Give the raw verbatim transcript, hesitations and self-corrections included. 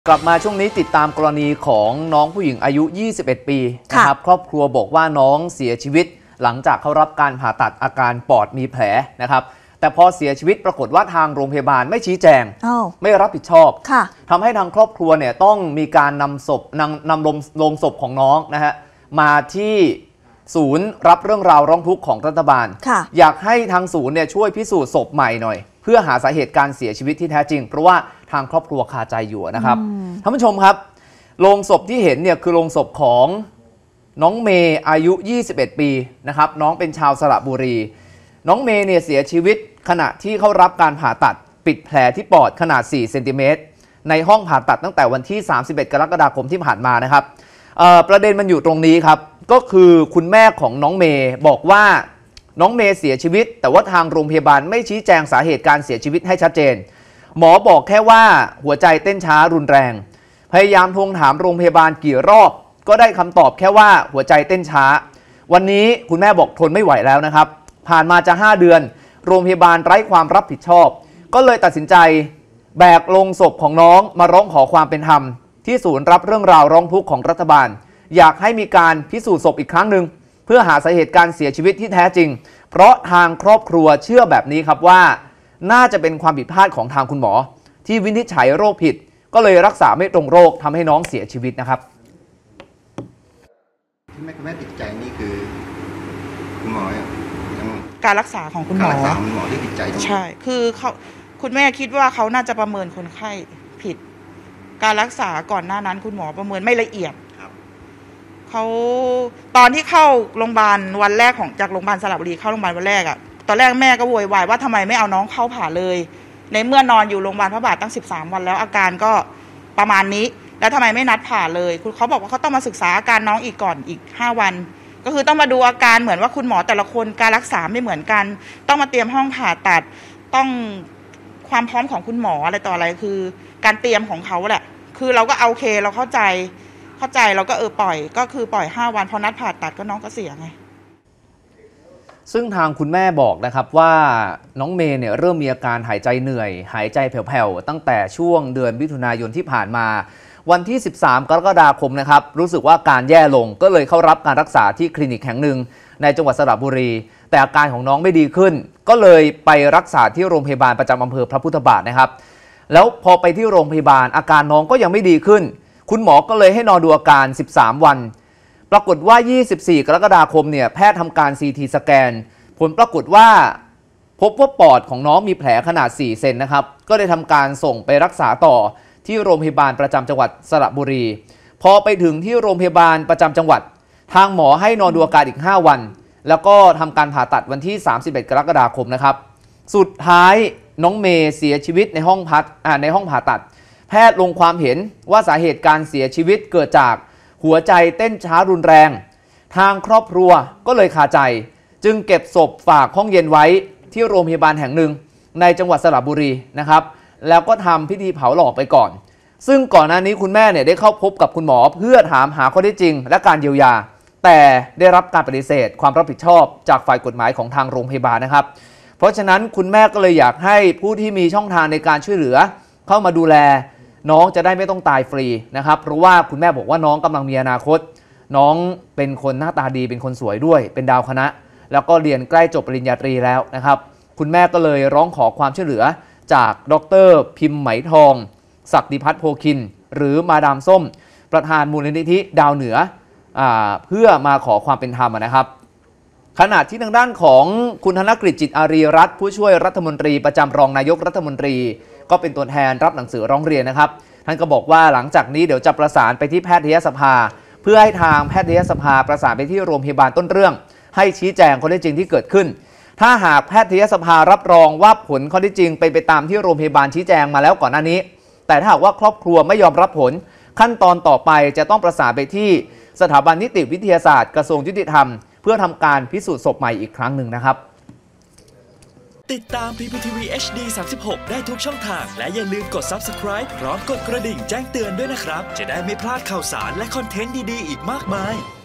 กลับมาช่วงนี้ติดตามกรณีของน้องผู้หญิงอายุ ยี่สิบเอ็ด ปีนะครับครอบครัวบอกว่าน้องเสียชีวิตหลังจากเขารับการผ่าตัดอาการปอดมีแผลนะครับแต่พอเสียชีวิตปรากฏว่าทางโรงพยาบาลไม่ชี้แจงไม่รับผิดชอบทำให้ทางครอบครัวเนี่ยต้องมีการนำศพนำนำลงลงศพของน้องนะฮะมาที่ศูนย์รับเรื่องราวร้องทุกข์ของรัฐบาลอยากให้ทางศูนย์เนี่ยช่วยพิสูจน์ศพใหม่หน่อยเพื่อหาสาเหตุการเสียชีวิตที่แท้จริงเพราะว่าทางครอบครัวคาใจอยู่นะครับท่านผู้ชมครับโลงศพที่เห็นเนี่ยคือโลงศพของน้องเมย์อายุ ยี่สิบเอ็ด ปีนะครับน้องเป็นชาวสระบุรีน้องเมย์เนี่ยเสียชีวิตขณะที่เข้ารับการผ่าตัดปิดแผลที่ปอดขนาดสี่เซนติเมตรในห้องผ่าตัดตั้งแต่วันที่สามสิบเอ็ดกรกฎาคมที่ผ่านมานะครับประเด็นมันอยู่ตรงนี้ครับก็คือคุณแม่ของน้องเมย์บอกว่าน้องเมย์เสียชีวิตแต่ว่าทางโรงพยาบาลไม่ชี้แจงสาเหตุการเสียชีวิตให้ชัดเจนหมอบอกแค่ว่าหัวใจเต้นช้ารุนแรงพยายามทวงถามโรงพยาบาลกี่รอบก็ได้คำตอบแค่ว่าหัวใจเต้นช้าวันนี้คุณแม่บอกทนไม่ไหวแล้วนะครับผ่านมาจะห้าเดือนโรงพยาบาลไร้ความรับผิดชอบก็เลยตัดสินใจแบกโลงศพของน้องมาร้องขอความเป็นธรรมที่ศูนย์รับเรื่องราวร้องทุกข์ของรัฐบาลอยากให้มีการพิสูจน์ศพอีกครั้งหนึ่งเพื่อหาสาเหตุการเสียชีวิตที่แท้จริงเพราะทางครอบครัวเชื่อแบบนี้ครับว่าน่าจะเป็นความผิดพลาดของทางคุณหมอที่วินิจฉัยโรคผิดก็เลยรักษาไม่ตรงโรคทำให้น้องเสียชีวิตนะครับที่แม่คุณแม่ติดใจนี่คือคุณหมอการรักษาของคุณหมอการรักษาของคุณหมอที่ติดใจใช่คือเขาคุณแม่คิดว่าเขาน่าจะประเมินคนไข้ผิดการรักษาก่อนหน้านั้นคุณหมอประเมินไม่ละเอียดเขาตอนที่เข้าโรงพยาบาลวันแรกของจากโรงพยาบาลสระบุรีเข้าโรงพยาบาลวันแรกอะตอนแรกแม่ก็โวยวายว่าทำไมไม่เอาน้องเข้าผ่าเลยในเมื่อนอนอยู่โรงพยาบาลพระบาทตั้งสิบสามวันแล้วอาการก็ประมาณนี้แล้วทำไมไม่นัดผ่าเลยคุณเขาบอกว่าเขาต้องมาศึกษาอาการน้องอีกก่อนอีกห้าวันก็คือต้องมาดูอาการเหมือนว่าคุณหมอแต่ละคนการรักษาไม่เหมือนกันต้องมาเตรียมห้องผ่าตัดต้องความพร้อมของคุณหมออะไรต่ออะไรคือการเตรียมของเขาแหละคือเราก็เอาโอเคเราเข้าใจเข้าใจเราก็เออปล่อยก็คือปล่อยห้าวันพอนัดผ่าตัดก็น้องก็เสียไงซึ่งทางคุณแม่บอกนะครับว่าน้องเมย์เนี่ยเริ่มมีอาการหายใจเหนื่อยหายใจแผ่วๆตั้งแต่ช่วงเดือนมิถุนายนที่ผ่านมาวันที่สิบสามกรกฎาคมนะครับรู้สึกว่าการแย่ลงก็เลยเข้ารับการรักษาที่คลินิกแห่งหนึ่งในจังหวัดสระบุรีแต่อาการของน้องไม่ดีขึ้นก็เลยไปรักษาที่โรงพยาบาลประจำอำเภอพระพุทธบาทนะครับแล้วพอไปที่โรงพยาบาลอาการน้องก็ยังไม่ดีขึ้นคุณหมอก็เลยให้นอนดูอาการสิบสามวันปรากฏว่ายี่สิบสี่กรกฎาคมเนี่ยแพทย์ทำการ ซี ที สแกนผลปรากฏว่าพบว่าปอดของน้องมีแผลขนาดสี่เซนนะครับก็ได้ทำการส่งไปรักษาต่อที่โรงพยาบาลประจำจังหวัดสระบุรีพอไปถึงที่โรงพยาบาลประจำจังหวัดทางหมอให้นอนดูอาการอีกห้าวันแล้วก็ทำการผ่าตัดวันที่สามสิบเอ็ดกรกฎาคมนะครับสุดท้ายน้องเมย์เสียชีวิตในห้องพักในห้องผ่าตัดแพทย์ลงความเห็นว่าสาเหตุการเสียชีวิตเกิดจากหัวใจเต้นช้ารุนแรงทางครอบครัวก็เลยคาใจจึงเก็บศพฝากห้องเย็นไว้ที่โรงพยาบาลแห่งหนึ่งในจังหวัดสระบุรีนะครับแล้วก็ทำพิธีเผาหลอกไปก่อนซึ่งก่อนหน้านี้คุณแม่เนี่ยได้เข้าพบกับคุณหมอเพื่อถามหาข้อเท็จจริงและการเยียวยาแต่ได้รับการปฏิเสธความรับผิดชอบจากฝ่ายกฎหมายของทางโรงพยาบาลนะครับเพราะฉะนั้นคุณแม่ก็เลยอยากให้ผู้ที่มีช่องทางในการช่วยเหลือเข้ามาดูแลน้องจะได้ไม่ต้องตายฟรีนะครับเพราะว่าคุณแม่บอกว่าน้องกำลังมีอนาคตน้องเป็นคนหน้าตาดีเป็นคนสวยด้วยเป็นดาวคณะแล้วก็เรียนใกล้จบปริญญาตรีแล้วนะครับคุณแม่ก็เลยร้องขอความช่วยเหลือจากดร.พิมพ์ไหมทองศักดิพัฒน์โพคินหรือมาดามส้มประธานมูลนิธิดาวเหนือเพื่อมาขอความเป็นธรรมนะครับขณะที่ทางด้านของคุณธนกฤษจิตอารีรัตน์ผู้ช่วยรัฐมนตรีประจำรองนายกรัฐมนตรีก็เป็นตัวแทนรับหนังสือร้องเรียนนะครับท่านก็บอกว่าหลังจากนี้เดี๋ยวจะประสานไปที่แพทยสภาเพื่อให้ทางแพทยสภาประสานไปที่โรงพยาบาลต้นเรื่องให้ชี้แจงข้อเท็จจริงที่เกิดขึ้นถ้าหากแพทยสภารับรองว่าผลข้อเท็จจริงเป็นไปตามที่โรงพยาบาลชี้แจงมาแล้วก่อนหน้านี้แต่ถ้าหากว่าครอบครัวไม่ยอมรับผลขั้นตอนต่อไปจะต้องประสานไปที่สถาบันนิติวิทยาศาสตร์กระทรวงยุติธรรมเพื่อทำการพิสูจน์ศพใหม่อีกครั้งหนึ่งนะครับติดตาม พี พี ที วี เอช ดี สามสิบหกได้ทุกช่องทางและอย่าลืมกด ซับสไครบ์ พร้อมกดกระดิ่งแจ้งเตือนด้วยนะครับจะได้ไม่พลาดข่าวสารและคอนเทนต์ดีๆอีกมากมาย